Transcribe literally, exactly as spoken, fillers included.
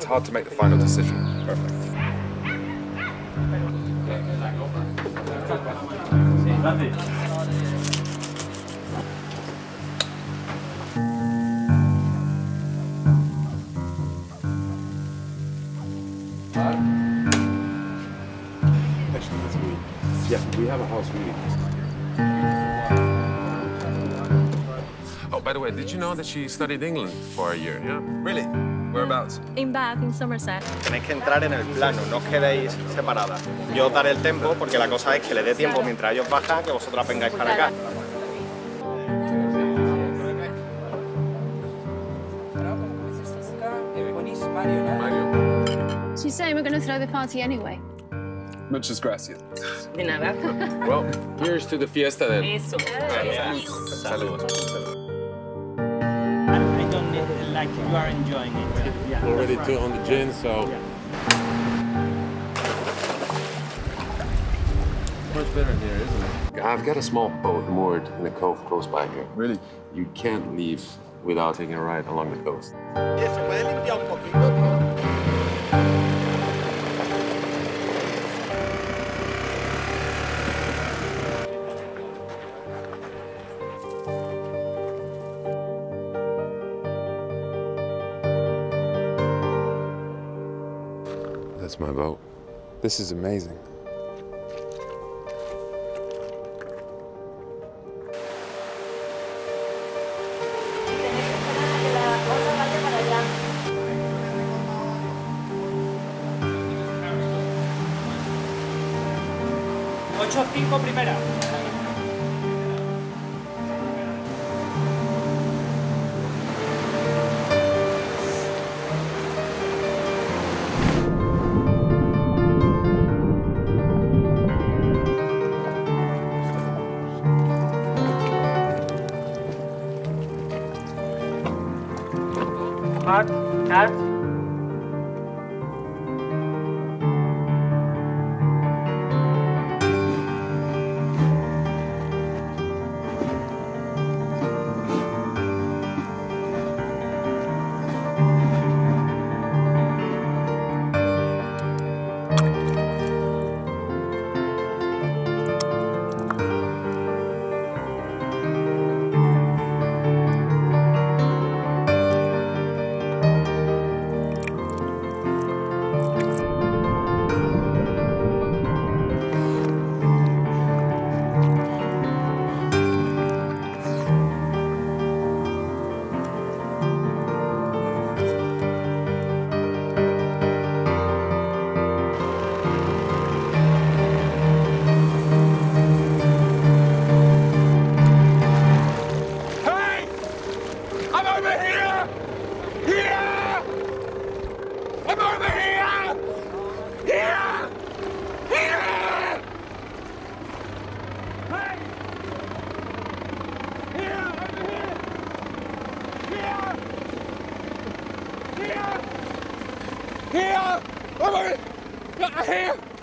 hard to make the final decision. Perfect. Actually, that's me. Yeah, we have a house meeting. Oh, by the way, did you know that she studied England for a year, yeah? Really? Whereabouts? In Bath, in Somerset. Tenéis que entrar en el plano, no os quedéis separadas. Yo os daré el tempo porque la cosa es que le dé tiempo mientras ellos bajan que vosotras vengáis para acá. Mario. She's saying we're going to throw the party anyway. Muchas gracias. De nada. Well, here's to the fiesta then. Eso. Salud. I don't need, like you are enjoying it. Yeah. Already two on the gin, so... Much better in here, isn't it? I've got a small boat moored in a cove close by here. Really? You can't leave without taking a ride along the coast. That's my boat. This is amazing. ocho cinco primera. Mark, cut. Here! Over here! Here!